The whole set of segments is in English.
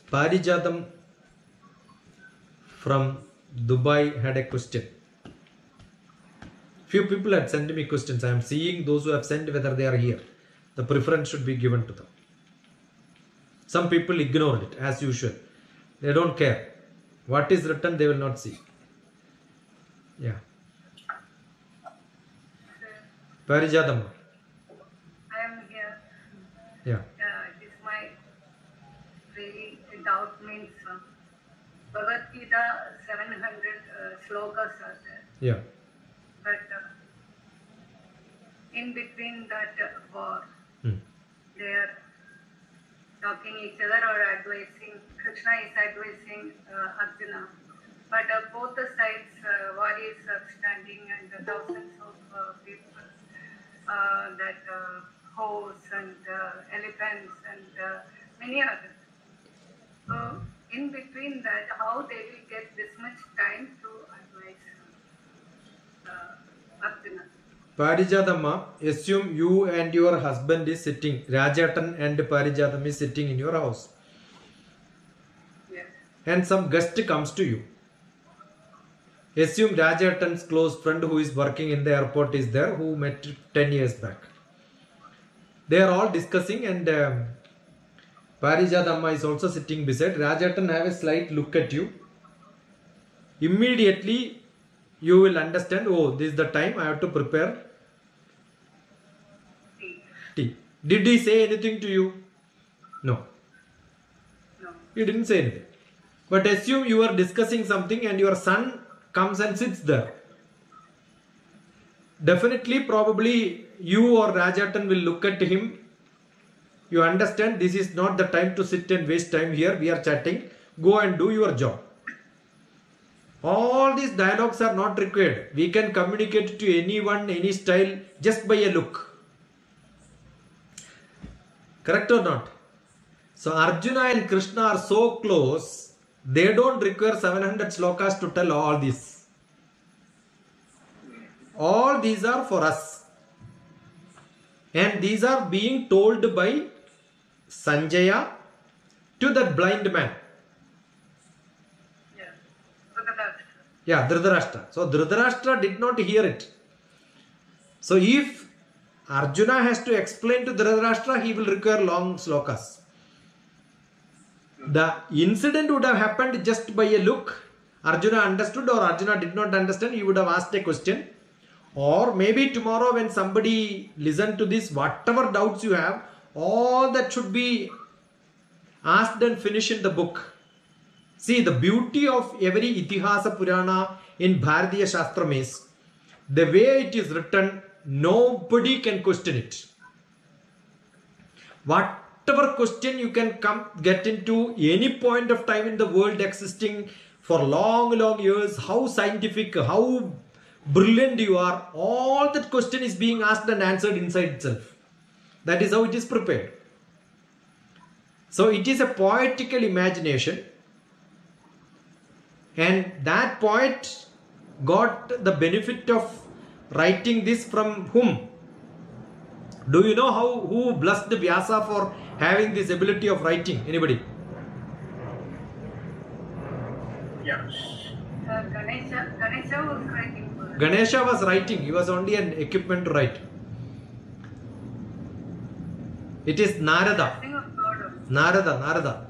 Parijatam from Dubai had a question. Few people had sent me questions. I am seeing those who have sent whether they are here. The preference should be given to them. Some people ignored it as usual. They don't care. What is written they will not see. Yeah. Parijatam. I am here. Yeah. This my very doubt means Bhagavad Gita 700 slokas are there. Yeah. But in between that war, they are talking each other or advising. Krishna is advising Arjuna. But both the sides, warriors are standing and thousands of people, that horse and elephants and many others. So in between that, how they will get this much time to advise Arjuna? Parijatama, assume you and your husband is sitting, Rajatan and Parijatam is sitting in your house. Yes. And some guest comes to you. Assume Rajatan's close friend who is working in the airport is there, who met 10 years back. They are all discussing and Parijatama is also sitting beside. Rajatan have a slight look at you. Immediately you will understand, oh, this is the time I have to prepare tea. Did he say anything to you? No. No. He didn't say anything. But assume you are discussing something and your son comes and sits there. Definitely, probably you or Rajatan will look at him. You understand this is not the time to sit and waste time here. We are chatting. Go and do your job. All these dialogues are not required. We can communicate to anyone, any style, just by a look. Correct or not? So Arjuna and Krishna are so close, they don't require 700 slokas to tell all this. All these are for us. And these are being told by Sanjaya to that blind man. Yeah, Dhritarashtra. So Dhritarashtra did not hear it. So if Arjuna has to explain to Dhritarashtra, he will require long slokas. The incident would have happened just by a look. Arjuna understood or Arjuna did not understand, he would have asked a question. Or maybe tomorrow when somebody listen to this, whatever doubts you have, all that should be asked and finished in the book. See, the beauty of every Itihasa Purana in Bharatiya Shastram is, the way it is written, nobody can question it. Whatever question you can get into any point of time in the world existing for long years, how scientific, how brilliant you are, all that question is being asked and answered inside itself. That is how it is prepared. So it is a poetical imagination, and that poet got the benefit of writing this from whom? Do you know who blessed Vyasa for having this ability of writing? Anybody? Yeah. Ganesha was writing. Ganesha was writing. He was only an equipment to write. It is Narada. Narada.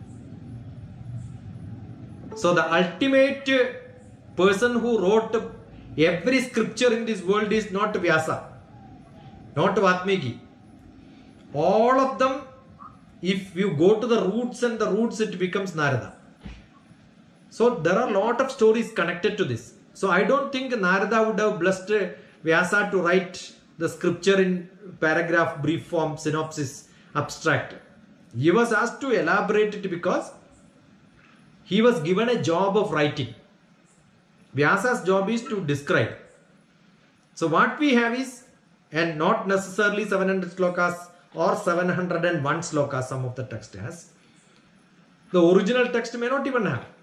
So the ultimate person who wrote every scripture in this world is not Vyasa, not Vatmiki. All of them, if you go to the roots and the roots, it becomes Narada. So there are a lot of stories connected to this. So I don't think Narada would have blessed Vyasa to write the scripture in paragraph, brief form, synopsis, abstract. He was asked to elaborate it because he was given a job of writing. Vyasa's job is to describe. So what we have is, and not necessarily 700 slokas or 701 slokas some of the text has. The original text may not even have.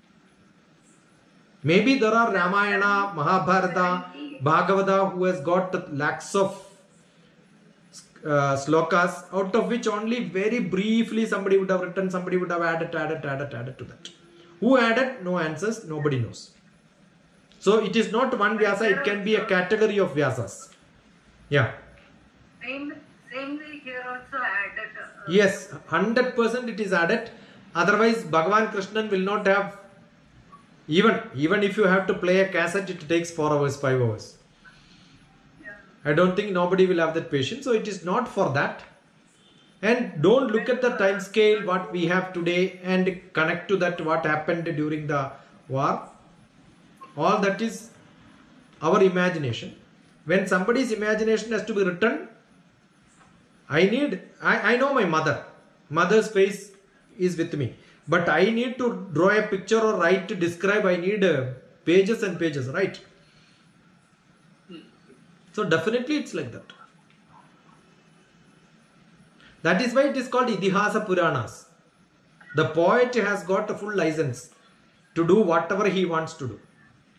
Maybe there are Ramayana, Mahabharata, Bhagavata who has got lakhs of slokas, out of which only very briefly somebody would have written, somebody would have added to that. Who added? No answers, nobody knows. So it is not one Vyasa, it can be a category of Vyasas. Yeah. Same way here also added. Yes, 100% it is added. Otherwise, Bhagavan Krishnan will not have, even if you have to play a cassette, it takes 4 hours, 5 hours. Yeah. I don't think nobody will have that patience. So it is not for that. And don't look at the time scale what we have today and connect to that what happened during the war. All that is our imagination. When somebody's imagination has to be written, I know my mother's face is with me, but I need to draw a picture or write to describe, I need pages and pages, right? So definitely it's like that. That is why it is called Idihasa Puranas. The poet has got a full license to do whatever he wants to do.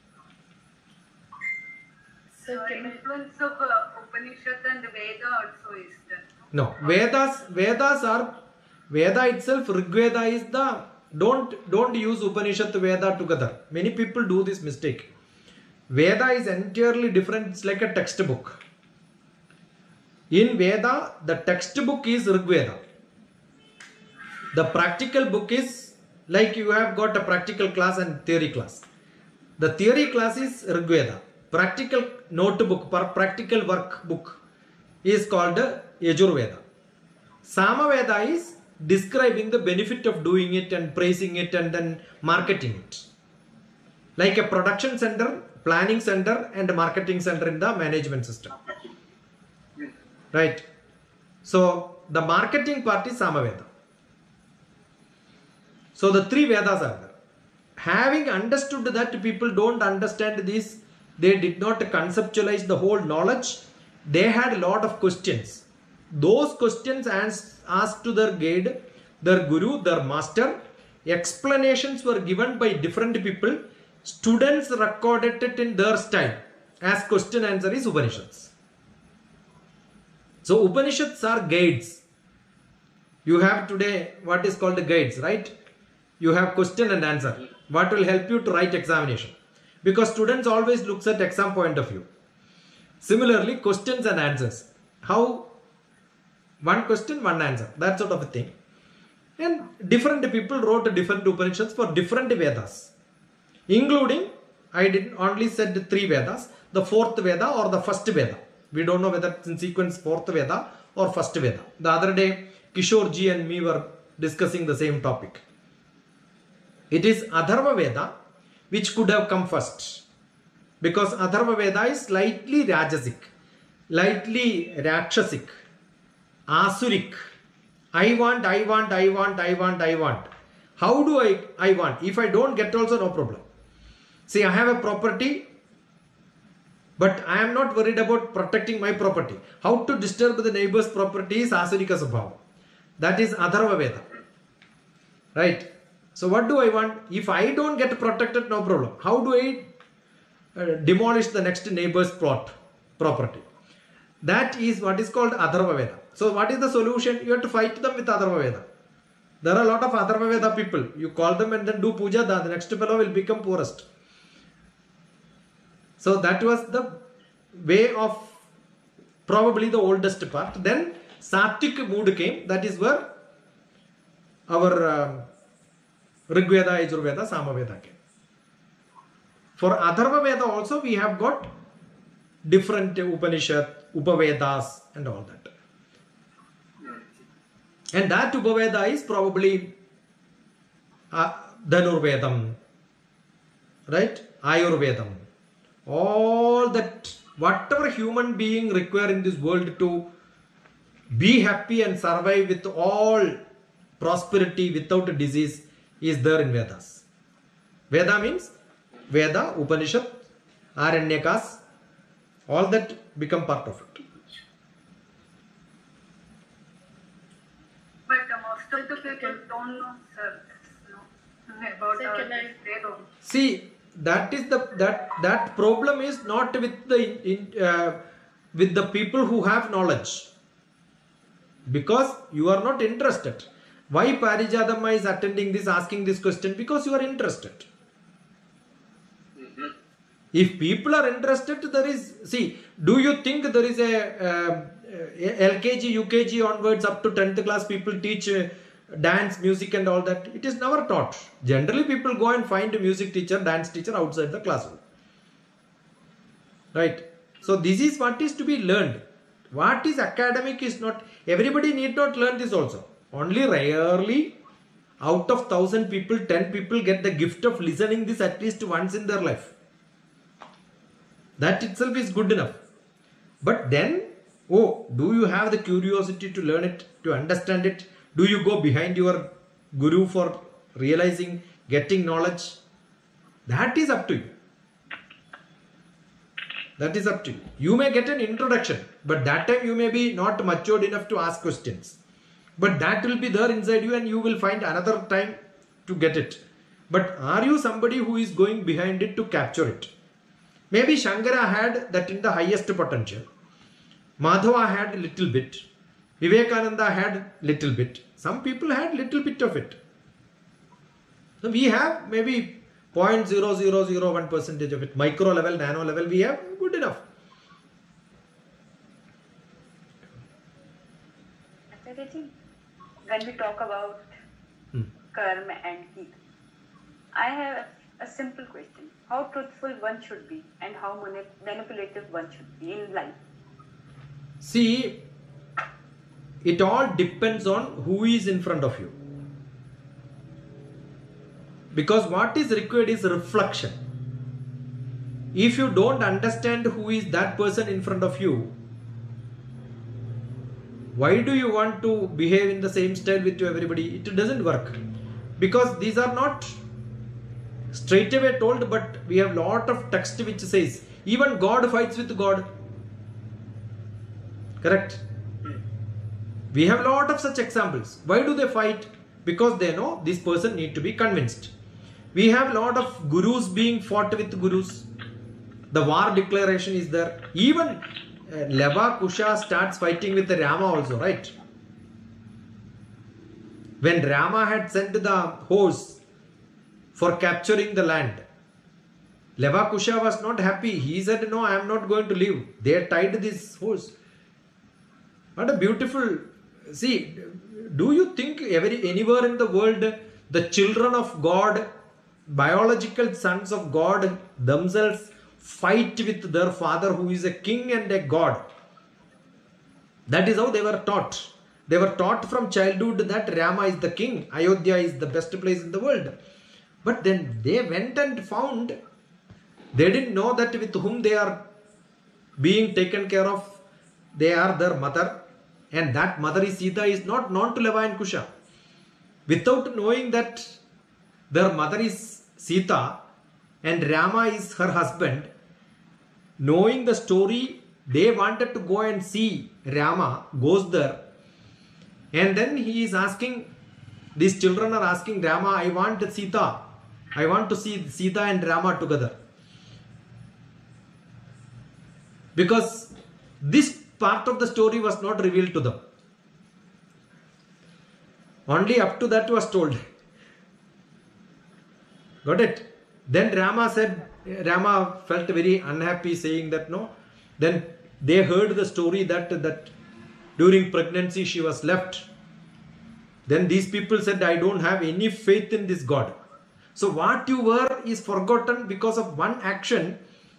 So influence of Upanishad and Veda also is there. No, Vedas are, Veda itself, Rig Veda is the, don't use Upanishad Veda together. Many people do this mistake. Veda is entirely different, it's like a textbook. In Veda, the textbook is Rig Veda. The practical book is, like you have got a practical class and theory class. The theory class is Rig Veda. Practical notebook, practical workbook is called Yajur Veda. Samaveda is describing the benefit of doing it and praising it and then marketing it. Like a production center, planning center and marketing center in the management system. Right. So the marketing part is Samaveda. So the 3 Vedas are there. Having understood that people don't understand this, they did not conceptualize the whole knowledge. They had a lot of questions. Those questions asked to their guide, their guru, their master. Explanations were given by different people. Students recorded it in their style. As question answer is Upanishads. So Upanishads are guides. You have today what is called the guides, right? You have question and answer. What will help you to write examination? Because students always looks at exam point of view. Similarly, questions and answers. How? One question, one answer. That sort of a thing. And different people wrote different Upanishads for different Vedas. Including, I didn't only said 3 Vedas. The 4th Veda or the 1st Veda. We don't know whether it's in sequence 4th Veda or 1st Veda. The other day, Kishore ji and me were discussing the same topic. It is Atharva Veda which could have come first. Because Atharva Veda is slightly Rajasic, lightly Rakshasic, Asurik. I want. How do I want? If I don't get also, no problem. See, I have a property, but I am not worried about protecting my property. How to disturb the neighbor's property is Asurika Sabhava. That is Atharva Veda. Right? So what do I want? If I don't get protected, no problem. How do I demolish the next neighbor's property? That is what is called Atharva Veda. So what is the solution? You have to fight them with Atharva Veda. There are a lot of Atharva Veda people. You call them and then do puja, the next fellow will become poorest. So that was the way of probably the oldest part. Then Sattvic mood came. That is where our Rig Veda, Yajur Veda, Samaveda came. For Atharva Veda also we have got different Upanishad, Upavedas and all that. And that Upaveda is probably Dhanurvedam, right? Ayurvedam. All that, whatever human being require in this world to be happy and survive with all prosperity without disease is there in Vedas. Veda means Veda, Upanishad, Aranyakas, all that become part of it. But most of the people don't know, sir, about they don't. See, that is that problem is not with the people who have knowledge. Because you are not interested. Why Parijadamma is attending this, asking this question? Because you are interested. If people are interested, there is, see, do you think there is a LKG, UKG onwards up to 10th class people teach dance, music and all that? It is never taught. Generally people go and find a music teacher, dance teacher outside the classroom. Right? So this is what is to be learned. What is academic is not, everybody need not learn this also. Only rarely out of 1,000 people, 10 people get the gift of listening this at least once in their life. That itself is good enough. But then, oh, do you have the curiosity to learn it, to understand it? Do you go behind your guru for realizing, getting knowledge? That is up to you. That is up to you. You may get an introduction, but that time you may be not matured enough to ask questions. But that will be there inside you and you will find another time to get it. But are you somebody who is going behind it to capture it? Maybe Shankara had that in the highest potential. Madhava had a little bit. Vivekananda had little bit. Some people had little bit of it. So we have maybe 0.0001% of it. Micro level, nano level, we have good enough. When we talk about karma and heat, I have a simple question. How truthful one should be and how manipulative one should be in life? See, it all depends on who is in front of you. Because what is required is reflection. If you don't understand who is that person in front of you, why do you want to behave in the same style with everybody? It doesn't work. Because these are not straight away told, but we have lot of text which says, even God fights with God. Correct? We have lot of such examples. Why do they fight? Because they know this person need to be convinced. We have lot of gurus being fought with gurus. The war declaration is there. Even Leva Kusha starts fighting with Rama also, right? When Rama had sent the horse for capturing the land, Leva Kusha was not happy. He said, no, I am not going to leave. They tied this horse. What a beautiful... See, do you think anywhere in the world the children of God, biological sons of God themselves fight with their father who is a king and a god? That is how they were taught. They were taught from childhood that Rama is the king, Ayodhya is the best place in the world. But then they went and found, they didn't know that with whom they are being taken care of, they are their mother. And that mother is Sita is not known to Leva and Kusha. Without knowing that their mother is Sita and Rama is her husband, knowing the story, they wanted to go and see Rama, goes there. And then he is asking, these children are asking Rama, I want Sita. I want to see Sita and Rama together. Because this part of the story was not revealed to them. Only up to that was told. Got it? Then Rama felt very unhappy saying that no. Then they heard the story that during pregnancy she was left. Then these people said, I don't have any faith in this God. So what you were is forgotten because of one action.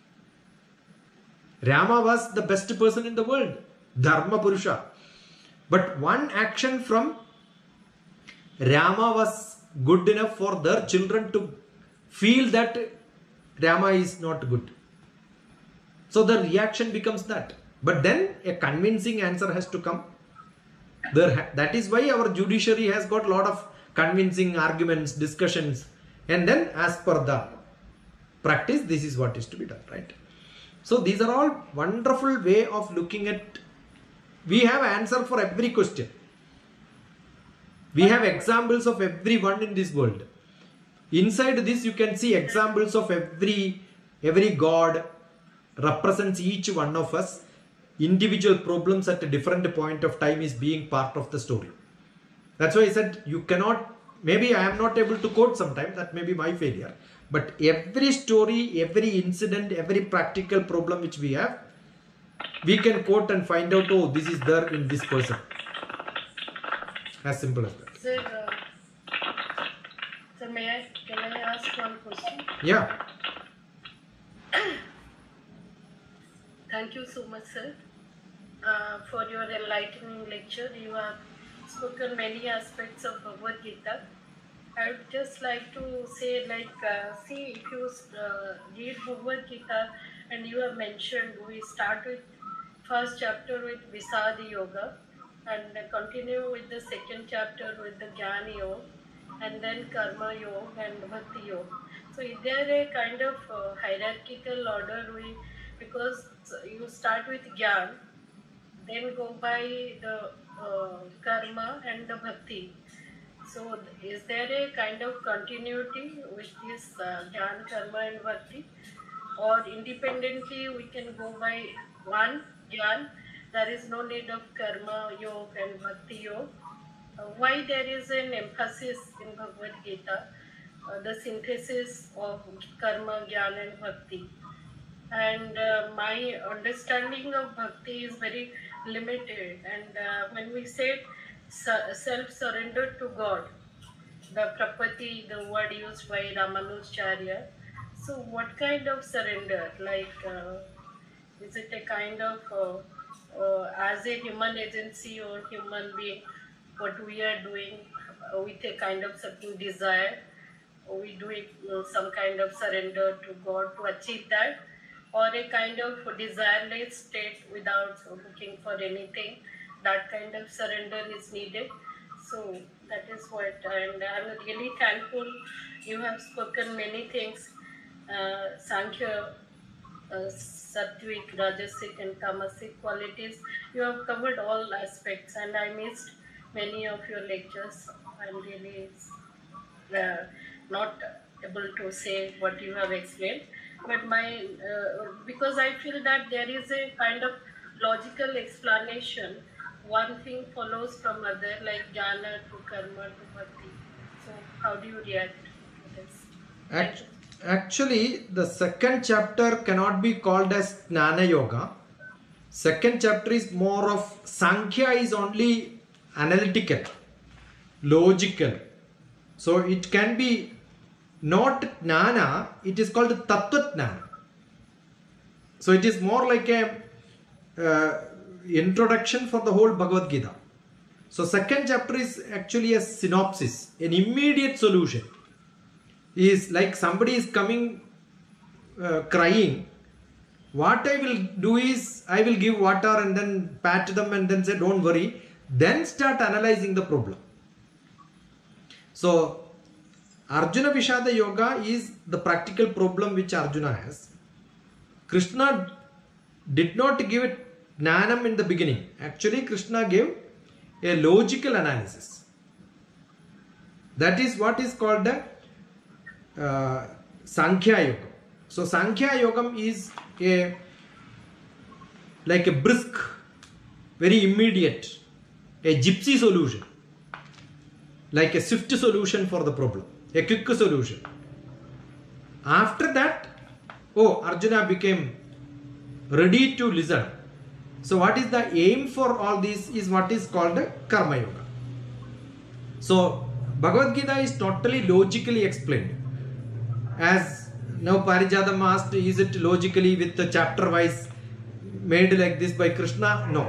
Rama was the best person in the world, Dharma Purusha. But one action from Rama was good enough for their children to feel that Rama is not good. So the reaction becomes that. But then a convincing answer has to come. That is why our judiciary has got a lot of convincing arguments, discussions. And then as per the practice, this is what is to be done, right? So these are all wonderful way of looking at. We have answer for every question. We have examples of everyone in this world. Inside this you can see examples of every God represents each one of us. individual problems at a different point of time is being part of the story. That's why I said you cannot, maybe I am not able to quote sometimes, that may be my failure. But every story, every incident, every practical problem which we have, we can quote and find out, oh, this is there in this person. As simple as that. Sir, can I ask one question? Yeah. Thank you so much, sir, for your enlightening lecture. You have spoken many aspects of Bhagavad Gita. I would just like to say, see, if you read Bhagavad Gita and you have mentioned, we start with first chapter with Visadi Yoga and continue with the second chapter with the Jnana Yoga and then Karma Yoga and Bhakti Yoga. So is there a kind of hierarchical order because you start with Jnana, then go by the Karma and the Bhakti. So is there a kind of continuity with this Jnana, Karma and Bhakti, or independently we can go by one Jnana, there is no need of Karma Yoga and Bhakti Yoga? Why there is an emphasis in Bhagavad Gita, the synthesis of Karma, Jnana and Bhakti? And my understanding of Bhakti is very limited, and when we say self-surrender to God, the prapati, the word used by Ramanujacharya. So what kind of surrender? Is it a kind of, as a human agency or human being, what we are doing with a kind of certain desire, we do it, some kind of surrender to God to achieve that, or a kind of desireless state without looking for anything, that kind of surrender is needed. So that is what, and I'm really thankful. You have spoken many things, Sankhya, Sattvic, Rajasic and Tamasic qualities. You have covered all aspects, and I missed many of your lectures. I'm really not able to say what you have explained, but because I feel that there is a kind of logical explanation. One thing follows from other, like Jnana to Karma to Bhakti. So how do you react to this? Actually, the second chapter cannot be called as Jnana Yoga. Second chapter is more of Sankhya, is only analytical, logical. So it can be not Jnana, it is called Tattva Jnana. So it is more like a introduction for the whole Bhagavad Gita. So second chapter is actually a synopsis, an immediate solution. Is like somebody is coming crying. What I will do is I will give water and then pat them and then say don't worry, then start analyzing the problem. So Arjuna Vishada Yoga is the practical problem which Arjuna has. Krishna did not give it Jnanam in the beginning. Actually Krishna gave a logical analysis. That is what is called the Sankhya Yoga. So Sankhya Yogam is like a brisk, very immediate, a gypsy solution, like a swift solution for the problem, a quick solution. After that, Arjuna became ready to listen. So what is the aim for all this is what is called Karma Yoga. So Bhagavad Gita is totally logically explained. As now Parijadam asked, is it logically with the chapter wise made like this by Krishna? No.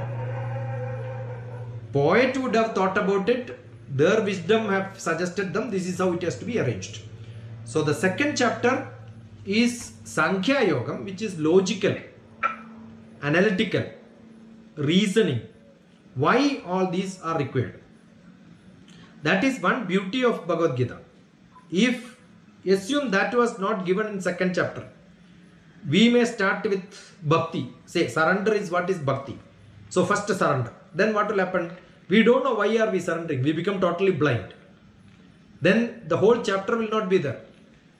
Poet would have thought about it. Their wisdom have suggested them. This is how it has to be arranged. So the second chapter is Sankhya Yogam, which is logical, analytical, reasoning. Why all these are required? That is one beauty of Bhagavad Gita. If assume that was not given in second chapter, we may start with bhakti. Say surrender is what is bhakti. So first surrender. Then what will happen? We don't know why are we surrendering. We become totally blind. Then the whole chapter will not be there.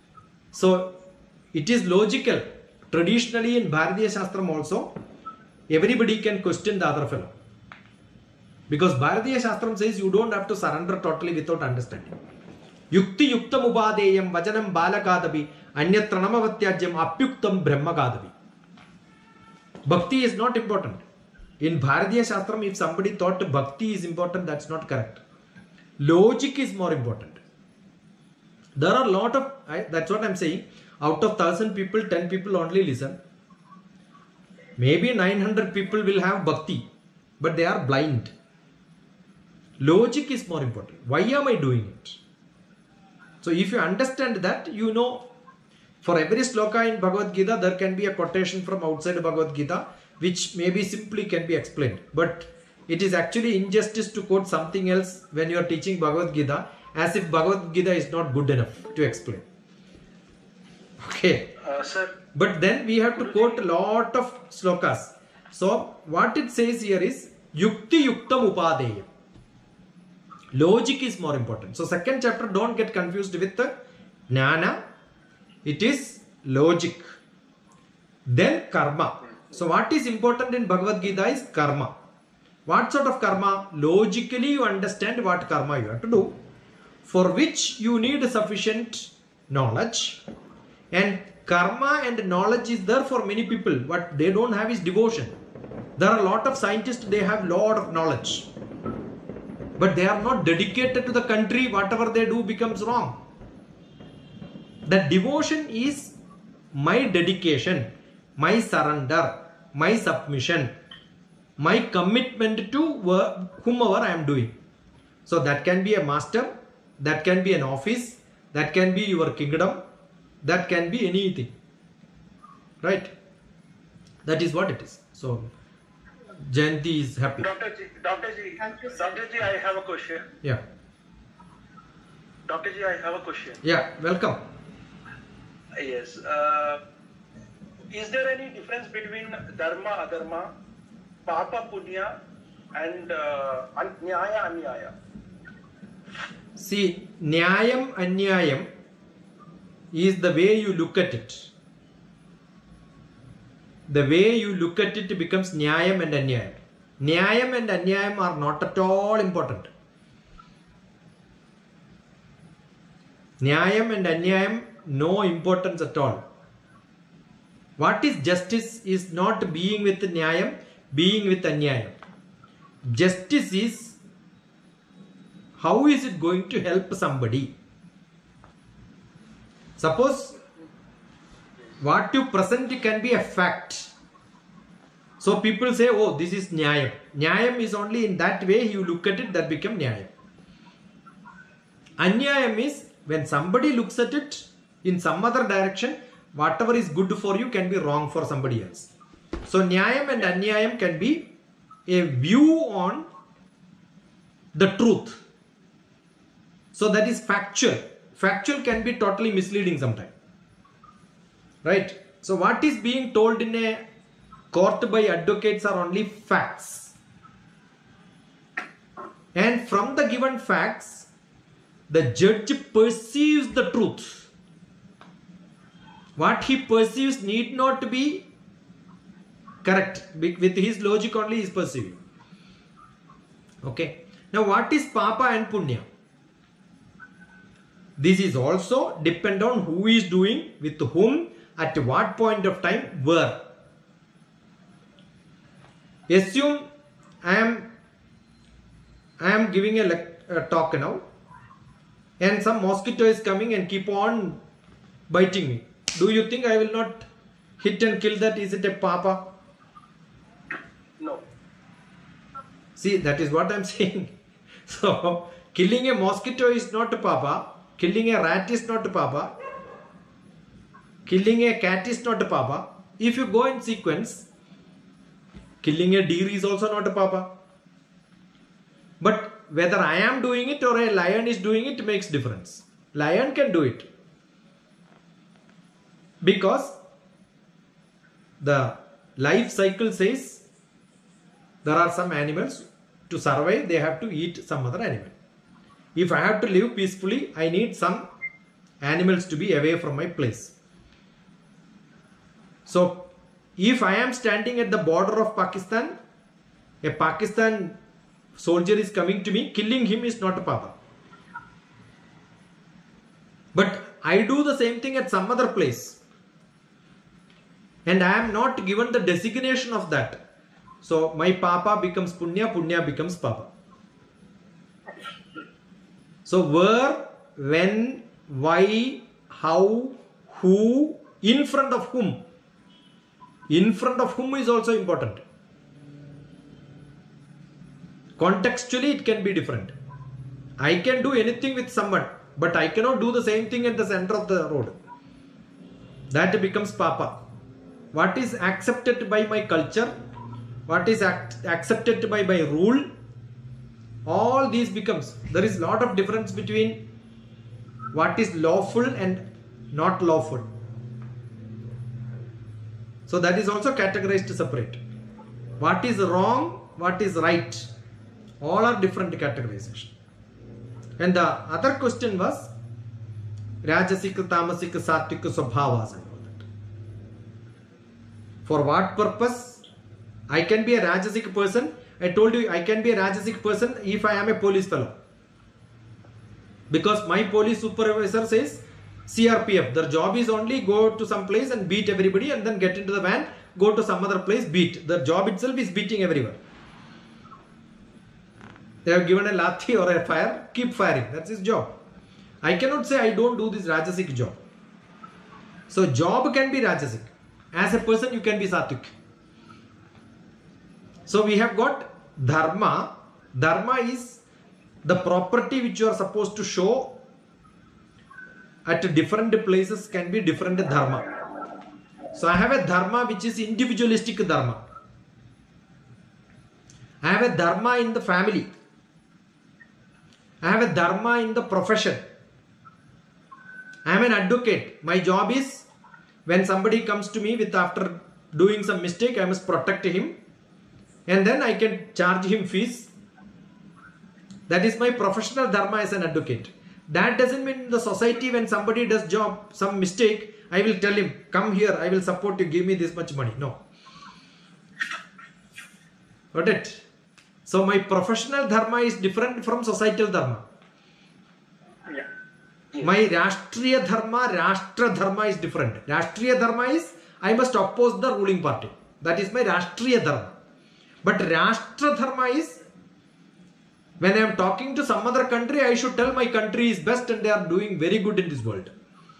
So it is logical. Traditionally in Bharatiya Shastram also, everybody can question the other fellow. Because Bharatiya Shastram says you don't have to surrender totally without understanding. Yukti yuktam ubadeyam vajanam balakadabi anyatra namavatyajyam apyuktam brahmakadabi. Bhakti is not important. In Bharatiya Shastram, if somebody thought bhakti is important, that's not correct. Logic is more important. There are a lot of, that's what I'm saying, out of 1,000 people, 10 people only listen. Maybe 900 people will have bhakti, but they are blind. Logic is more important. Why am I doing it? So if you understand that, you know, for every sloka in Bhagavad Gita, there can be a quotation from outside Bhagavad Gita, which maybe simply can be explained. But it is actually injustice to quote something else when you are teaching Bhagavad Gita, as if Bhagavad Gita is not good enough to explain. Okay. Sir. But then we have to quote a lot of slokas. So what it says here is Yukti Yuktam Upadeyam. Logic is more important. So second chapter, don't get confused with the Jnana. It is logic. Then karma. So what is important in Bhagavad Gita is karma. What sort of karma? Logically you understand what karma you have to do, for which you need sufficient knowledge. And karma and knowledge is there for many people. What they don't have is devotion. There are a lot of scientists, they have a lot of knowledge, but they are not dedicated to the country. Whatever they do becomes wrong. That devotion is my dedication, my surrender, my submission, my commitment to whomever I am doing. So that can be a master, that can be an office, that can be your kingdom, that can be anything. Right? That is what it is. So Jayanti is happy. Dr. Ji, I have a question. Yeah. Dr. Ji, I have a question. Yeah, welcome. Yes. Is there any difference between dharma, adharma, papa, punya, and nyaya, anyaya? See, nyayam, anyayam is the way you look at it. The way you look at it becomes nyayam and anyayam. Nyayam and anyayam are not at all important. Nyayam and anyayam, no importance at all. What is justice is not being with nyayam, being with anyayam. Justice is how is it going to help somebody. Suppose what you present can be a fact. So people say, oh, this is nyayam. Nyayam is only in that way you look at it, that become nyayam. Anyayam is when somebody looks at it in some other direction, whatever is good for you can be wrong for somebody else. So nyayam and anyayam can be a view on the truth. So that is factual. Factual can be totally misleading sometimes. Right? So what is being told in a court by advocates are only facts. And from the given facts, the judge perceives the truth. What he perceives need not be correct. With his logic only he is perceiving. Okay. Now what is papa and punya? This is also depend on who is doing, with whom, at what point of time, where. Assume I am giving a talk now, and some mosquito is coming and keep on biting me. Do you think I will not hit and kill that? Is it a papa? No. See, that is what I am saying. So, killing a mosquito is not a papa. Killing a rat is not a papa. Killing a cat is not a papa. If you go in sequence, killing a deer is also not a papa. But whether I am doing it or a lion is doing it makes difference. Lion can do it. Because the life cycle says there are some animals, to survive they have to eat some other animal. If I have to live peacefully, I need some animals to be away from my place. So if I am standing at the border of Pakistan, a Pakistan soldier is coming to me, killing him is not a papa. But I do the same thing at some other place, and I am not given the designation of that. So my papa becomes punya, punya becomes papa. So where, when, why, how, who, in front of whom. In front of whom is also important. Contextually it can be different. I can do anything with someone, but I cannot do the same thing at the center of the road. That becomes papa. What is accepted by my culture, what is accepted by my rule, all these becomes, there is lot of difference between what is lawful and not lawful. So that is also categorized separate. What is wrong, what is right, all are different categorization. And the other question was Rajasik, Tamasik, Satvik, Swabhavas and all that. For what purpose? I can be a Rajasic person. I told you I can be a Rajasic person if I am a police fellow. Because my police supervisor says CRPF, their job is only go to some place and beat everybody and then get into the van, go to some other place, beat. Their job itself is beating everyone. They have given a lathi or a fire, keep firing. That's his job. I cannot say I don't do this Rajasic job. So job can be Rajasic. As a person you can be Satvik. So we have got dharma. Dharma is the property which you are supposed to show at different places, can be different dharma. So I have a dharma which is individualistic dharma. I have a dharma in the family. I have a dharma in the profession. I am an advocate. My job is when somebody comes to me with after doing some mistake, I must protect him. And then I can charge him fees. That is my professional dharma as an advocate. That doesn't mean in the society when somebody does job, some mistake, I will tell him, come here, I will support you, give me this much money. No. Got it? So my professional dharma is different from societal dharma. Yeah. Yes. My Rashtriya dharma, Rashtra dharma is different. Rashtriya dharma is I must oppose the ruling party. That is my Rashtriya dharma. But Rashtra dharma is when I am talking to some other country, I should tell my country is best and they are doing very good in this world.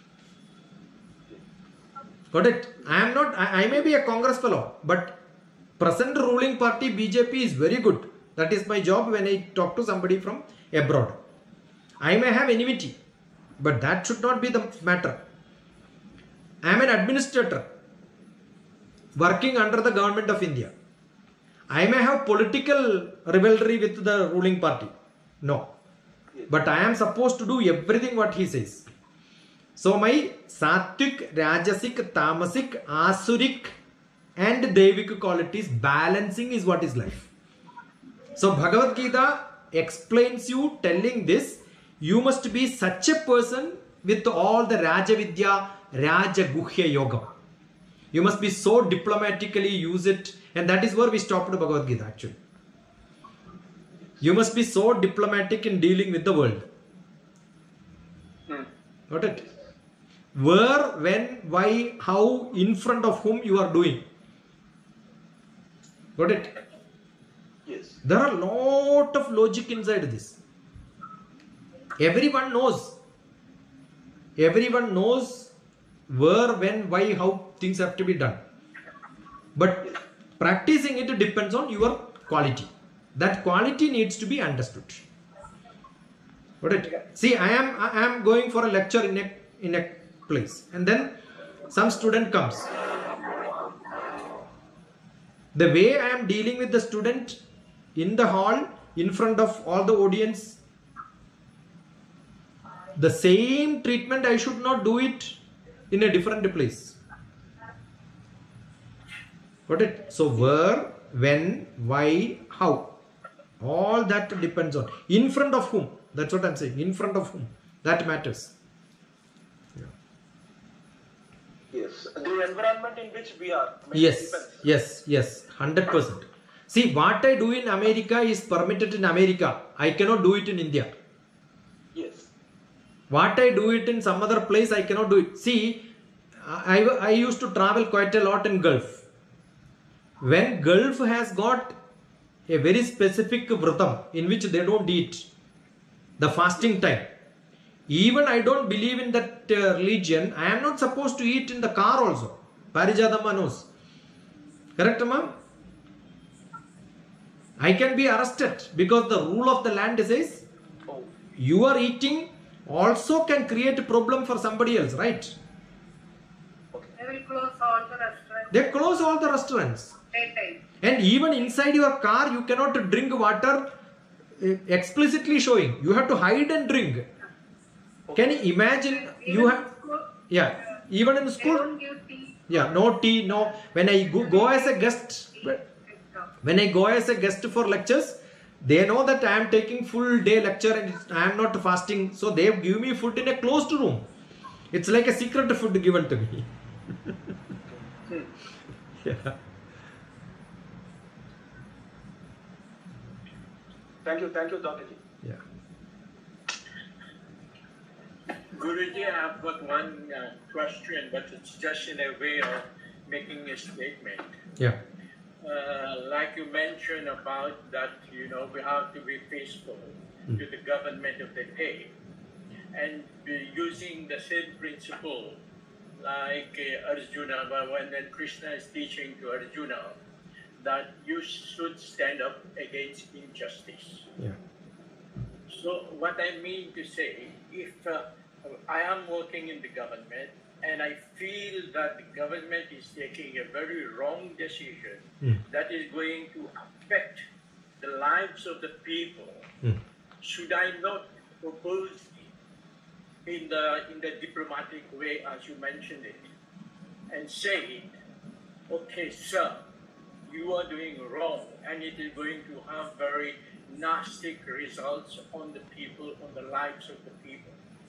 Got it? I may be a Congress fellow, but present ruling party BJP is very good. That is my job when I talk to somebody from abroad. I may have enmity, but that should not be the matter. I am an administrator working under the government of India. I may have political rivalry with the ruling party. No. But I am supposed to do everything what he says. So my Satvik, Rajasic, Tamasic, Asurik and Devik qualities balancing is what is life. So Bhagavad Gita explains you telling this, you must be such a person with all the Rajavidya, Rajaguhya Yoga. You must be so diplomatically use it. And that is where we stopped Bhagavad Gita actually. You must be so diplomatic in dealing with the world. Got it? Where, when, why, how, in front of whom you are doing. Got it? Yes. There are a lot of logic inside this. Everyone knows. Everyone knows where, when, why, how things have to be done. But practicing it depends on your quality. That quality needs to be understood. Got it? See, I am going for a lecture in a place, and then some student comes. The way I am dealing with the student in the hall, in front of all the audience, the same treatment I should not do it in a different place. Got it? So where, when, why, how, all that depends on in front of whom. That's what I'm saying. In front of whom. That matters. Yeah. Yes. The environment in which we are. Yes, 100%. See, what I do in America is permitted in America. I cannot do it in India. Yes. What I do it in some other place, I cannot do it. See, I used to travel quite a lot in Gulf. When Gulf has got a very specific vratam in which they don't eat, the fasting time. Even I don't believe in that religion, I am not supposed to eat in the car also. Parijadamma knows. Correct, ma'am? I can be arrested because the rule of the land says you are eating also can create a problem for somebody else, right? They will close all the restaurants. They close all the restaurants. Daytime. And even inside your car, you cannot drink water explicitly showing. You have to hide and drink. Can you imagine? You have, yeah, even in They school, don't give tea. yeah, no tea, no. When I go as a guest, when I go as a guest for lectures, they know that I am taking full day lecture and I am not fasting. So they give me food in a closed room. It's like a secret food given to me. Yeah. Thank you, Dr. Ji. Yeah. Guruji, I've got one question, but it's just in a way of making a statement. Yeah. Like you mentioned about that, we have to be faithful to the government of the day, and using the same principle, like Arjuna, when Krishna is teaching to Arjuna, that you should stand up against injustice. Yeah. So what I mean to say, if I am working in the government and I feel that the government is taking a very wrong decision that is going to affect the lives of the people, should I not propose in the diplomatic way as you mentioned it and say, okay, sir, you are doing wrong and it is going to have very nasty results on the people, on the lives of the people.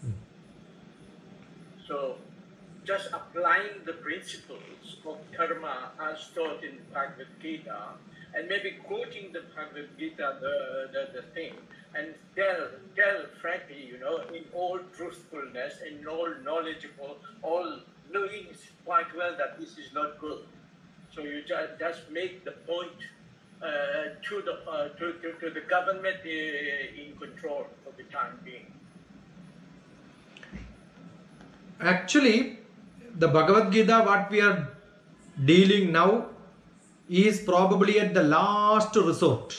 So just applying the principles of dharma as taught in Bhagavad Gita, and maybe quoting the Bhagavad Gita, the thing, and tell frankly, in all truthfulness, in all knowledgeable, all knowing quite well that this is not good. So you just make the point to the government in control for the time being. Actually, the Bhagavad Gita, what we are dealing now, is probably at the last resort.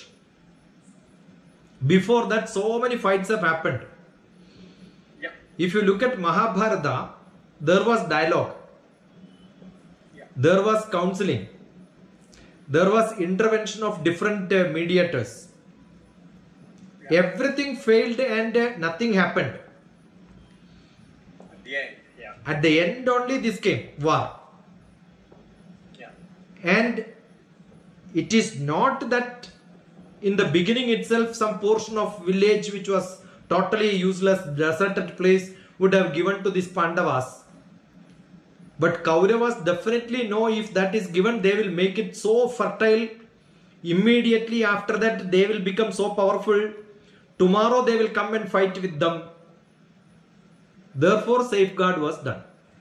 Before that, so many fights have happened. Yeah. If you look at Mahabharata, there was dialogue. There was counseling. There was intervention of different mediators. Yeah. Everything failed and nothing happened. At the end, yeah. At the end only this came, war. Yeah. And it is not that in the beginning itself some portion of village which was totally useless, deserted place would have given to these Pandavas. But Kauravas definitely know if that is given, they will make it so fertile. Immediately after that, they will become so powerful. Tomorrow they will come and fight with them. Therefore, safeguard was done.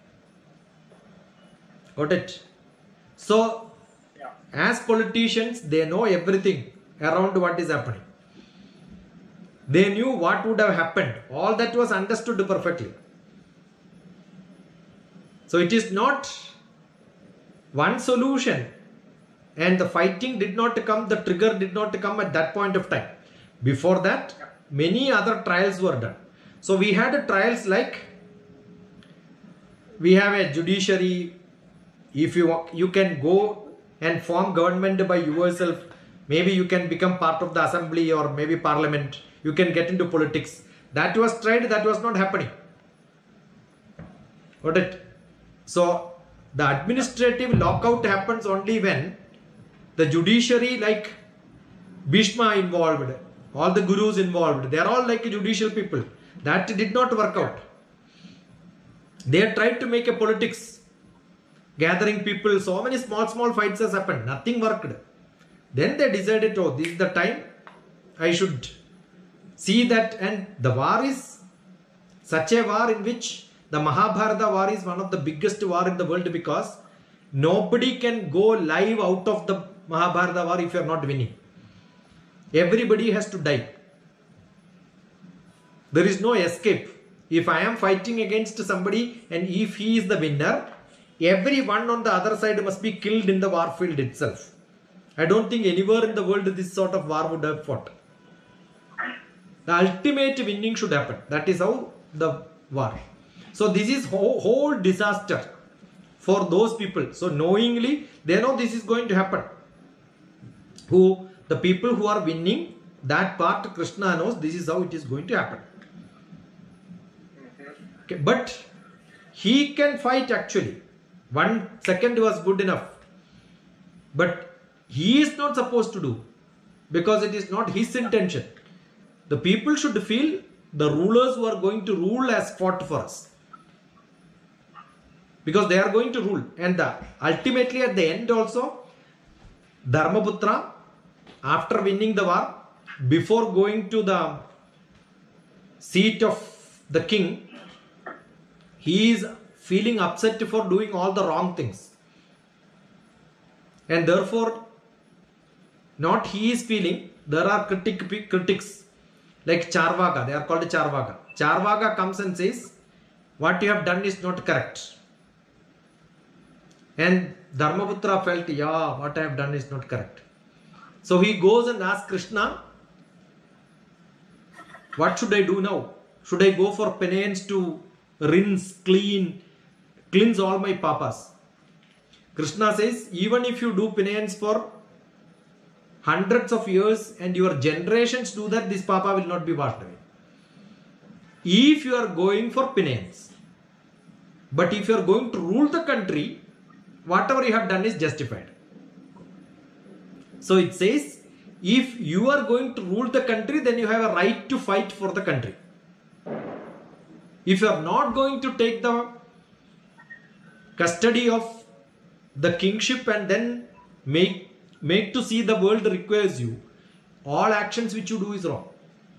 Got it? So, Yeah. as politicians, they know everything around what is happening. They knew what would have happened. All that was understood perfectly. So it is not one solution, and the fighting did not come, the trigger did not come at that point of time. Before that, many other trials were done. So we had trials like, we have a judiciary. If you can go and form government by yourself, maybe you can become part of the assembly or maybe parliament, you can get into politics. That was tried, that was not happening. Got it? So the administrative lockout happens only when the judiciary, like Bhishma involved, all the gurus involved, they are all like judicial people. That did not work out. They tried to make a politics. gathering people, so many small fights has happened, nothing worked. Then they decided, oh, this is the time I should see that. And the war is such a war in which the Mahabharata war is one of the biggest war in the world, because nobody can go live out of the Mahabharata war if you are not winning. Everybody has to die. There is no escape. If I am fighting against somebody and if he is the winner, everyone on the other side must be killed in the war field itself. I don't think anywhere in the world this sort of war would have fought. The ultimate winning should happen. That is how the war. So this is whole disaster for those people. So knowingly they know this is going to happen. The people who are winning, that part Krishna knows this is how it is going to happen. Okay, but he can fight actually. 1 second was good enough. But he is not supposed to do, because it is not his intention. The people should feel the rulers who are going to rule has fought for us, because they are going to rule. And ultimately at the end also, Dharmaputra, after winning the war, before going to the seat of the king, he is feeling upset for doing all the wrong things. And therefore, not he is feeling, there are critics like Charvaka, they are called Charvaka. Charvaka comes and says, what you have done is not correct. And Dharmaputra felt, yeah, what I have done is not correct. So he goes and asks Krishna, what should I do now? Should I go for penance to cleanse all my papas? Krishna says, even if you do penance for hundreds of years and your generations do that, this papa will not be washed away. If you are going for penance, but if you are going to rule the country, whatever you have done is justified. So it says, if you are going to rule the country, then you have a right to fight for the country. If you are not going to take the custody of the kingship and then make to see the world requires you, all actions which you do is wrong.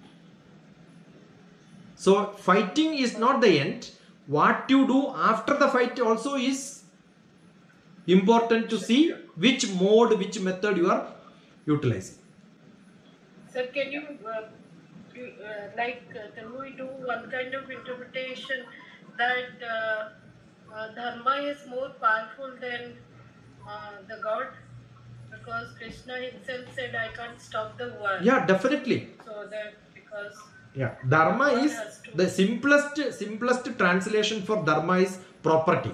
So fighting is not the end. What you do after the fight also is important to see which mode, which method you are utilizing. Sir, can you can we do one kind of interpretation that Dharma is more powerful than the God? Because Krishna himself said, I can't stop the war. Yeah, definitely. So that because... Yeah, Dharma is the simplest translation for Dharma is property.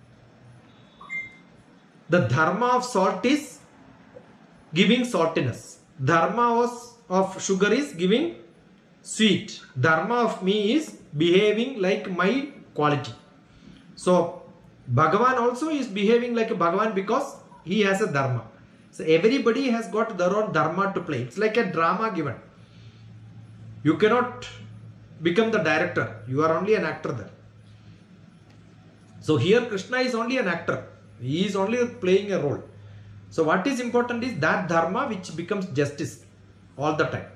The Dharma of salt is giving saltiness. Dharma of sugar is giving sweet. Dharma of me is behaving like my quality. So Bhagavan also is behaving like a Bhagavan because he has a Dharma. So everybody has got their own Dharma to play. It's like a drama given. You cannot become the director. You are only an actor there. So here Krishna is only an actor. He is only playing a role. So what is important is that Dharma which becomes justice all the time.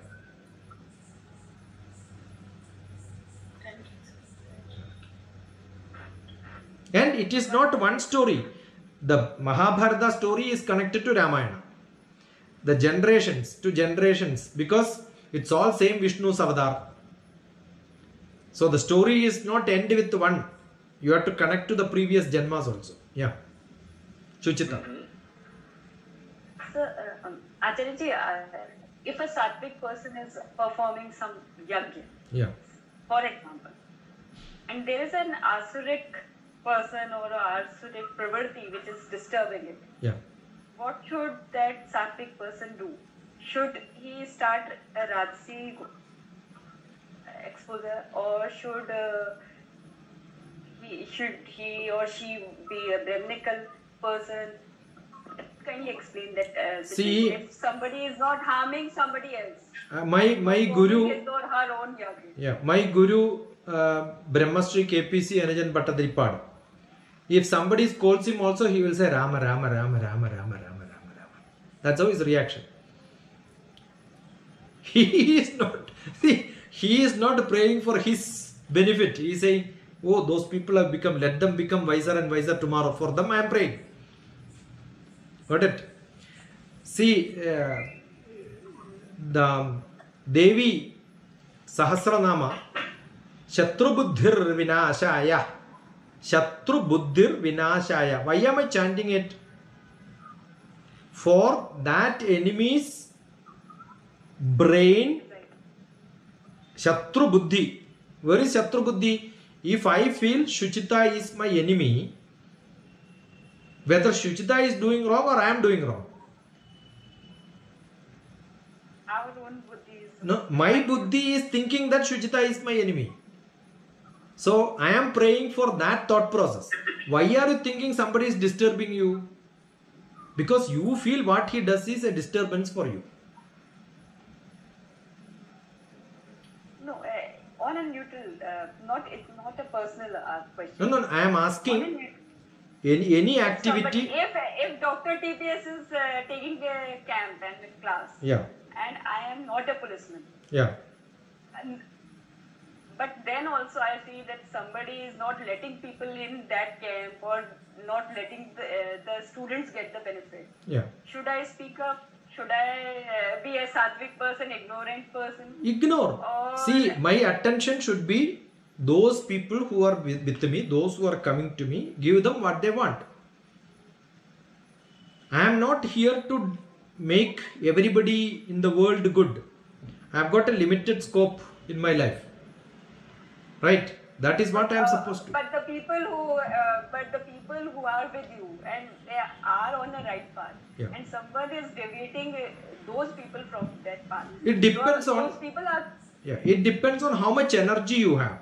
And it is not one story. The Mahabharata story is connected to Ramayana. The generations to generations, because it's all same Vishnu's avatar. So the story is not end with one. You have to connect to the previous Janmas also. Yeah. Suchita. So, Acharyaji, if a sattvic person is performing some yajna, Yeah. for example, and there is an asuric person or an asuric pravrti which is disturbing it, Yeah. what should that sattvic person do? Should he start a Rajasi exposure, or should he or she be a Brahminical person? Can you explain that? See, if somebody is not harming somebody else, my guru, his or her own yajna. yeah, my guru, Brahmastri KPC Anajan Bhattadripad, If somebody scolds him also, he will say Rama, Rama, Rama, Rama, Rama, Rama, Rama, Rama. That's how his reaction. He is not, see, he is not praying for his benefit. He is saying, oh, those people have become, let them become wiser and wiser tomorrow. For them I am praying. Got it? See, the Devi Sahasranama, Shatru Buddhir Vinashaya. Shatru Buddhir Vinashaya. Why am I chanting it? For that enemy's brain, Shatru Buddhi. Where is Shatru Buddhi? If I feel Shuchita is my enemy, whether Shuchita is doing wrong or I am doing wrong. Our own buddhi is... No, my buddhi is thinking that Shuchita is my enemy. So I am praying for that thought process. Why are you thinking somebody is disturbing you? Because you feel what he does is a disturbance for you. No, on a neutral, it's not a personal question. No, I am asking any activity. If Dr. TPS is taking a camp and a class, Yeah. and I am not a policeman, Yeah. but then also I see that somebody is not letting people in that camp or not letting the students get the benefit. Yeah. Should I speak up? Should I be a sattvic person, ignorant person? Ignore. Or... See, my attention should be those people who are with me, those who are coming to me, give them what they want. I am not here to make everybody in the world good. I have got a limited scope in my life. Right? That is what I am supposed to. But the people who are with you and they are on the right path, Yeah. and someone is deviating those people from that path. It depends on. Those people are... Yeah, it depends on how much energy you have.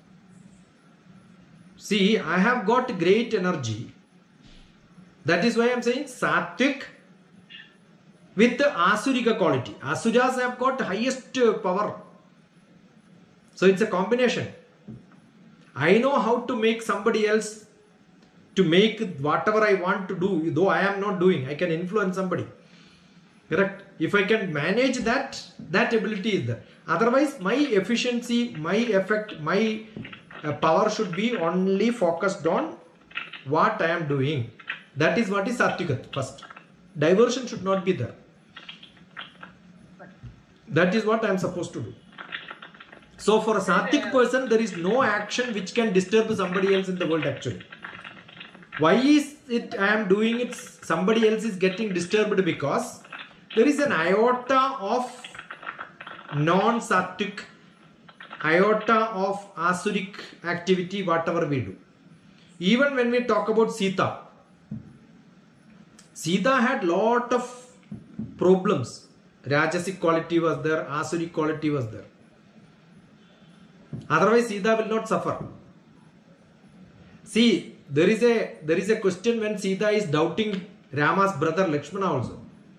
See, I have got great energy. That is why I am saying Sattvic with the Asurika quality. Asuras have got highest power. So it's a combination. I know how to make somebody else to make whatever I want to do, though I am not doing. I can influence somebody. Correct? If I can manage that, that ability is there. Otherwise, my efficiency, my effect, my power should be only focused on what I am doing. That is what is Sattvikat first. Diversion should not be there. That is what I am supposed to do. So for a Sattvic person, there is no action which can disturb somebody else in the world actually. Why is it I am doing it, somebody else is getting disturbed? Because there is an iota of non-Sattvic, iota of Asuric activity, whatever we do. Even when we talk about Sita, Sita had lot of problems. Rajasic quality was there, Asuric quality was there. Otherwise, Sita will not suffer. See, there is a question when Sita is doubting Rama's brother Lakshmana also.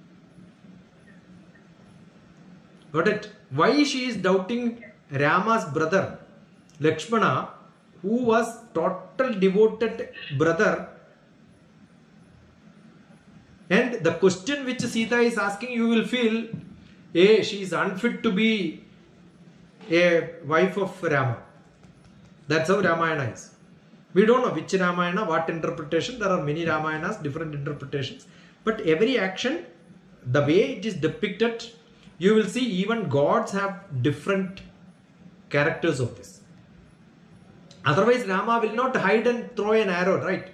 Got it? Why she is doubting Rama's brother Lakshmana, who was total devoted brother? And the question which Sita is asking, you will feel, she is unfit to be a wife of Rama. That's how Ramayana is. We don't know which Ramayana, what interpretation. There are many Ramayanas, different interpretations. But every action, the way it is depicted, you will see even gods have different characters of this. Otherwise, Rama will not hide and throw an arrow, right?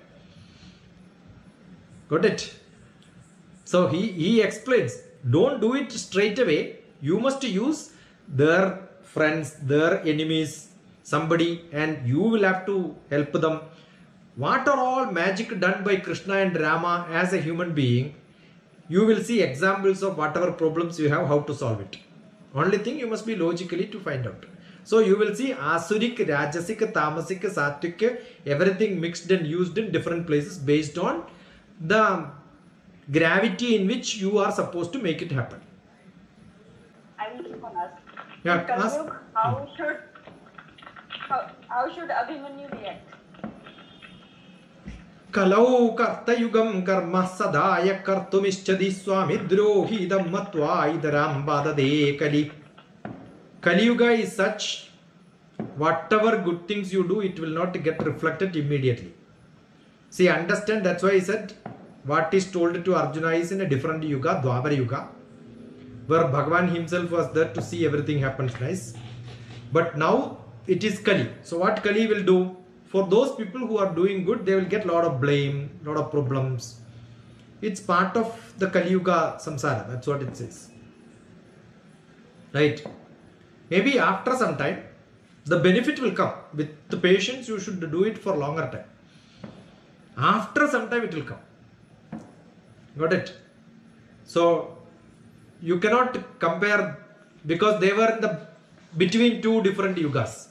Got it? So he explains, don't do it straight away. You must use their friends, their enemies, somebody, and you will have to help them. What are all magic done by Krishna and Rama as a human being? You will see examples of whatever problems you have, how to solve it. Only thing you must be logically to find out. So you will see Asurik, Rajasik, Tamasic, Sattvic, everything mixed and used in different places based on the gravity in which you are supposed to make it happen. I will keep on asking. Yeah, In Kali ask. Yuga, how should Abhimanyu react? Kalau kartayugam karma sadaya kartumischadi swami drohidam matva idaram badade kali. Kali Yuga is such, whatever good things you do, it will not get reflected immediately. See, understand, that's why I said what is told to Arjuna is in a different Yuga, Dwapara Yuga, where Bhagavan himself was there to see everything happens nice. But now it is Kali. So what Kali will do? For those people who are doing good, they will get a lot of blame, lot of problems. It's part of the Kali Yuga samsara. That's what it says. Right? Maybe after some time, the benefit will come. With the patience, you should do it for longer time. After some time, it will come. Got it? So, you cannot compare, because they were in the between two different yugas.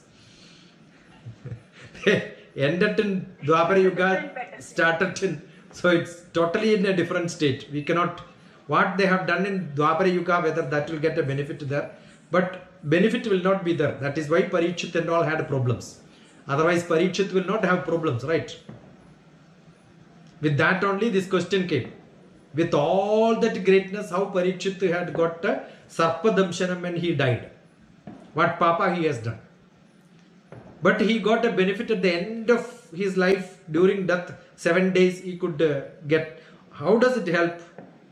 They ended in Dwapara Yuga, started in, so it's totally in a different state. We cannot, what they have done in Dwapara Yuga, whether that will get a benefit there, but benefit will not be there. That is why Parikshit and all had problems. Otherwise Parikshit will not have problems, right? With that only this question came. With all that greatness, how Parikshit had got a Sarpadamshanam when he died. What papa he has done. But he got a benefit at the end of his life. During death, 7 days he could get. How does it help?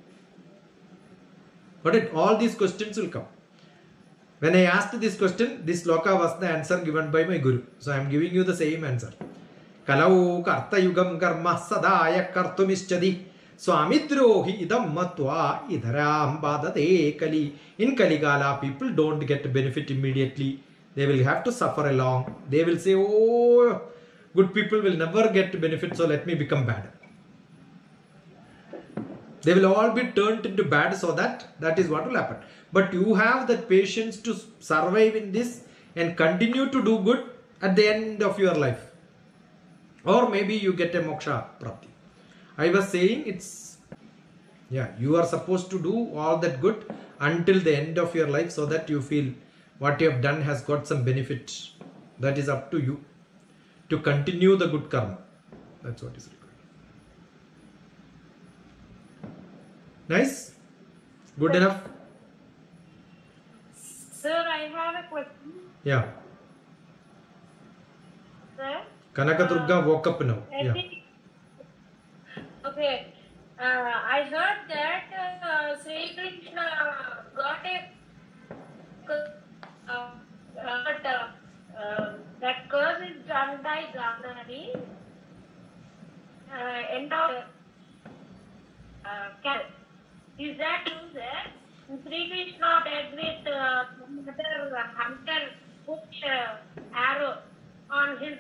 But all these questions will come. When I asked this question, this sloka was the answer given by my Guru. So I am giving you the same answer. Kalau karta yugam karma sadaya kartumischadi swamidrohi idam matva idharam badade kali. In Kaligala, people don't get benefit immediately. They will have to suffer along. They will say, oh, good people will never get benefit, so let me become bad. They will all be turned into bad, so that is what will happen. But you have that patience to survive in this and continue to do good at the end of your life. Or maybe you get a moksha prapti. I was saying you are supposed to do all that good until the end of your life, so that you feel what you have done has got some benefit. That is up to you to continue the good karma. That's what is required. Nice? Good enough? Sir, I have a question. Yeah. Sir? Kanakadurga woke up now. I Yeah. think, okay. I heard that Sri Krishna got a that curse is done by Gandhari. End of is that true, sir? Sri Krishna dead with another hunter put arrow on his.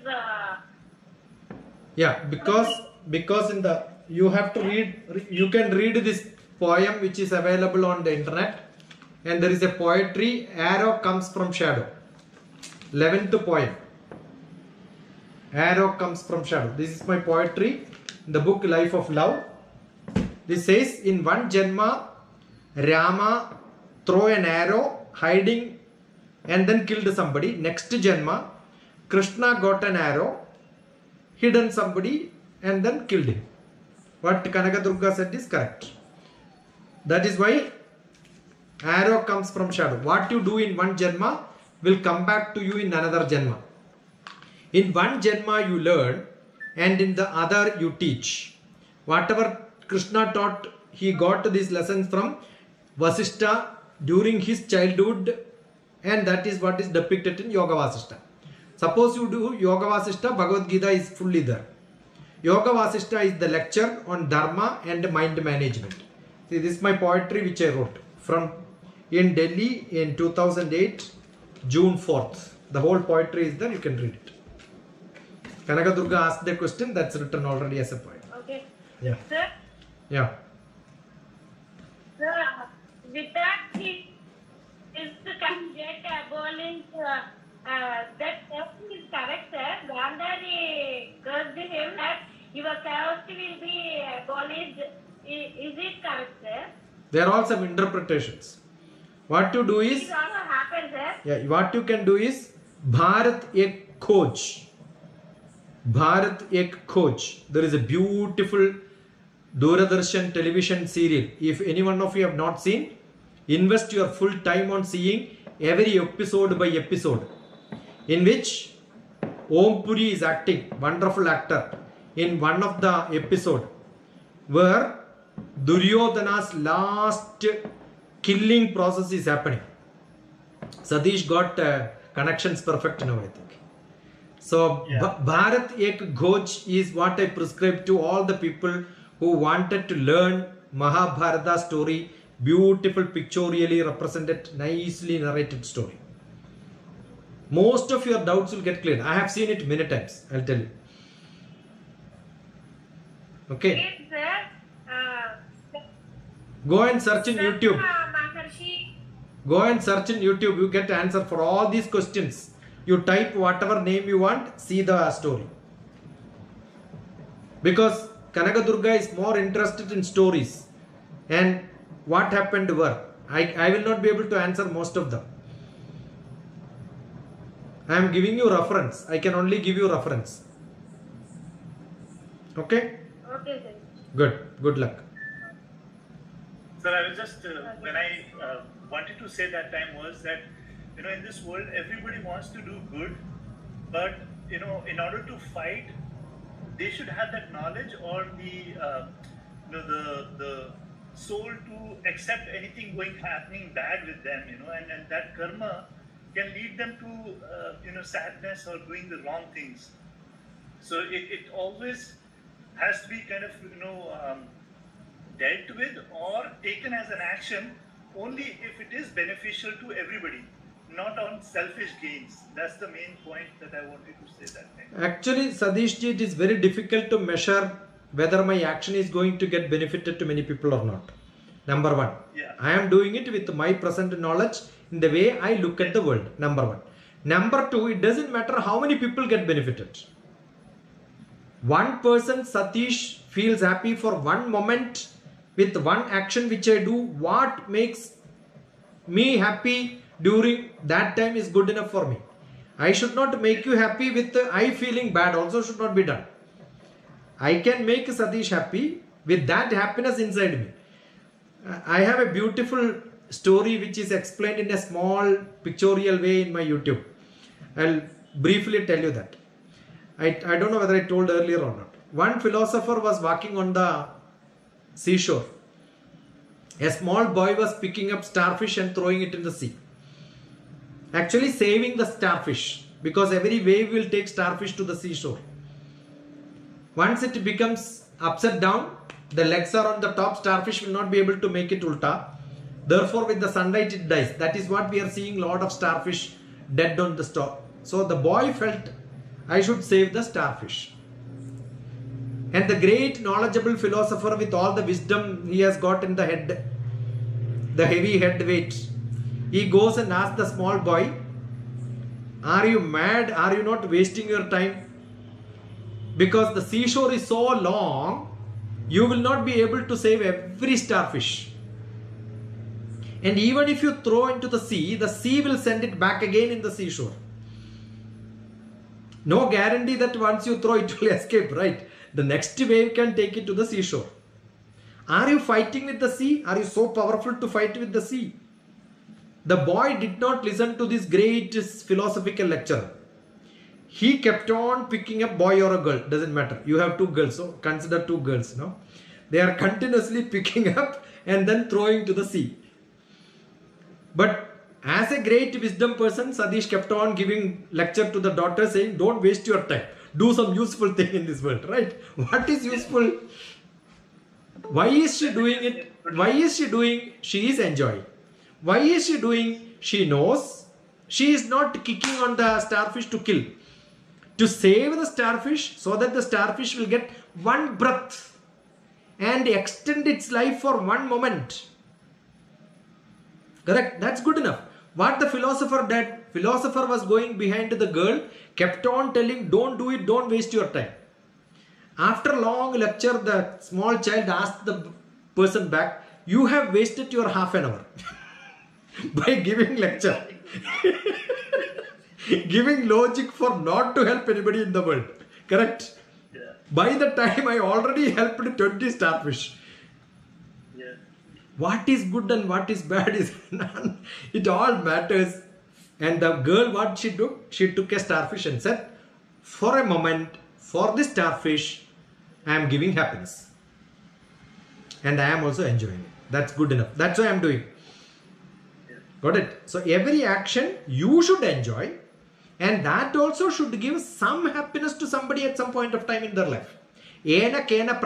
Yeah, because in the you have to read. You can read this poem which is available on the internet. And there is a poetry, arrow comes from shadow. 11th poem. Arrow comes from shadow. This is my poetry in the book Life of Love. This says, in one Janma, Rama threw an arrow hiding and then killed somebody. Next Janma, Krishna got an arrow, hidden somebody and then killed him. What Kanakadurga said is correct. That is why arrow comes from shadow. What you do in one Janma will come back to you in another Janma. In one Janma you learn and in the other you teach. Whatever Krishna taught, he got these lessons from Vasishtha during his childhood, and that is what is depicted in Yoga Vasishtha. Suppose you do Yoga Vasishtha, Bhagavad Gita is fully there. Yoga Vasishtha is the lecture on Dharma and mind management. See, this is my poetry which I wrote from in Delhi in 2008, June 4th. The whole poetry is there, you can read it. Kanakadurga asked the question, that's written already as a poem. Okay. Yeah. Sir, Yeah. sir, with that he is can get abolished. That is correct, sir. Gandhari cursed him that your caste will be abolished. Is it correct, sir? There are all some interpretations. What you do It is, also happens, sir. yeah, what you can do is Bharat ek khoj. Bharat Ek Khoj. There is a beautiful Doordarshan television serial. If any one of you have not seen, invest your full time on seeing every episode by episode, in which Om Puri is acting, wonderful actor, in one of the episode where Duryodhana's last killing process is happening. Satish got connections perfect now, I think. So Bharat Ek Khoj is what I prescribe to all the people who wanted to learn Mahabharata story, beautiful pictorially represented, nicely narrated story. Most of your doubts will get cleared. I have seen it many times, I'll tell you. Okay. Go and search in YouTube. Go and search in YouTube. You get answer for all these questions. You type whatever name you want, see the story. Because Kanakadurga is more interested in stories and what happened were. I will not be able to answer most of them. I am giving you reference. I can only give you reference. Okay? Okay, sir. Good. Good luck. Sir, I was just, when I wanted to say that time was that, you know, in this world, everybody wants to do good, but, you know, in order to fight, they should have that knowledge or the soul to accept anything happening bad with them, you know, and that karma can lead them to, sadness or doing the wrong things. So it always has to be kind of, dealt with or taken as an action only if it is beneficial to everybody, not on selfish gains. That's the main point that I wanted to say that time. Actually, Satish ji, it is very difficult to measure whether my action is going to get benefited to many people or not. Number one. Yeah. I am doing it with my present knowledge in the way I look at the world. Number one. Number two, it doesn't matter how many people get benefited. One person, Satish, feels happy for one moment with one action which I do. What makes me happy during that time is good enough for me. I should not make you happy with I feeling bad also should not be done. I can make Satish happy with that happiness inside me. I have a beautiful story which is explained in a small pictorial way in my YouTube. I'll briefly tell you that. I don't know whether I told earlier or not. One philosopher was walking on the seashore. A small boy was picking up starfish and throwing it in the sea. Actually saving the starfish, because every wave will take starfish to the seashore. Once it becomes upside down, the legs are on the top, starfish will not be able to make it ulta. Therefore with the sunlight it dies. That is what we are seeing, lot of starfish dead on the store. So the boy felt, I should save the starfish. And the great knowledgeable philosopher with all the wisdom he has got in the head, the heavy head weight, he goes and asks the small boy, are you mad? Are you not wasting your time? Because the seashore is so long, you will not be able to save every starfish. And even if you throw into the sea will send it back again in the seashore. No guarantee that once you throw it will escape, right? The next wave can take it to the seashore. Are you fighting with the sea? Are you so powerful to fight with the sea? The boy did not listen to this great philosophical lecture. He kept on picking up boy or a girl, doesn't matter. You have two girls, so consider two girls, no? They are continuously picking up and then throwing to the sea. But as a great wisdom person, Satish kept on giving lecture to the daughter saying, don't waste your time. Do some useful thing in this world, right? What is useful? Why is she doing it? Why is she doing? She is enjoying. Why is she doing? She knows. She is not kicking on the starfish to kill. To save the starfish so that the starfish will get one breath and extend its life for one moment. Correct? That's good enough. What the philosopher did, philosopher was going behind the girl, kept on telling, don't do it, don't waste your time. After a long lecture, the small child asked the person back, you have wasted your half an hour by giving lecture. Giving logic for not to help anybody in the world. Correct? Yeah. By the time I already helped 20 starfish. Yeah. What is good and what is bad is none. It all matters. And the girl, what she did? She took a starfish and said, for a moment, for this starfish, I am giving happiness. And I am also enjoying it. That's good enough. That's what I am doing. Got it? So every action you should enjoy, and that also should give some happiness to somebody at some point of time in their life. Ena kena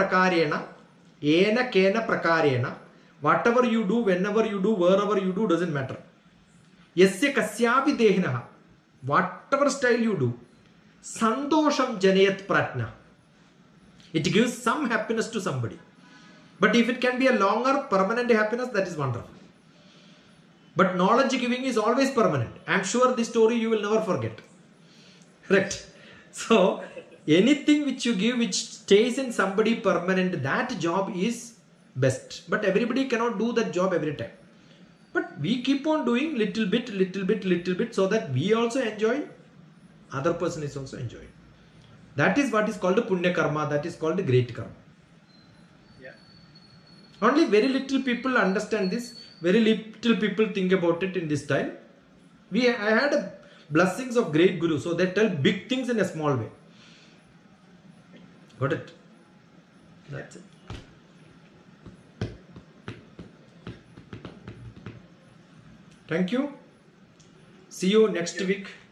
prakarena, whatever you do, whenever you do, wherever you do, doesn't matter. Yasya kasyapi dehinaha, whatever style you do, sandosham janayat pratna. It gives some happiness to somebody. But if it can be a longer, permanent happiness, that is wonderful. But knowledge giving is always permanent. I am sure this story you will never forget. Correct? So, anything which you give which stays in somebody permanent, that job is best. But everybody cannot do that job every time. But we keep on doing little bit, so that we also enjoy, other person is also enjoying. That is what is called punya karma, that is called great karma. Yeah. Only very little people understand this. Very little people think about it in this time. I had blessings of great Guru, so they tell big things in a small way. Got it? That's it. Thank you. See you next week.